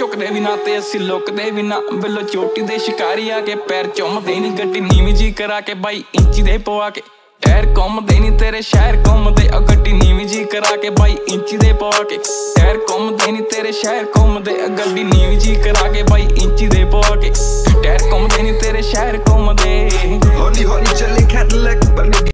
झुकदे भी ना ते असी लुकदे भी ना। बिलो चोटी दे शिकारी आके पैर चुमदे नी, गड्डी नीवी जी करा के बाई इंची दे पवा के। टायर घूमदे नी तेरे शहर घूमदे, गड्डी नीवी जी करा के बाई इंची दे पवा के। टायर घूमदे नी तेरे शहर घूमदे, गड्डी नीवी जी करा के बाई इंची दे पवा के। टायर घूमदे नी तेरे शहर घूमदे।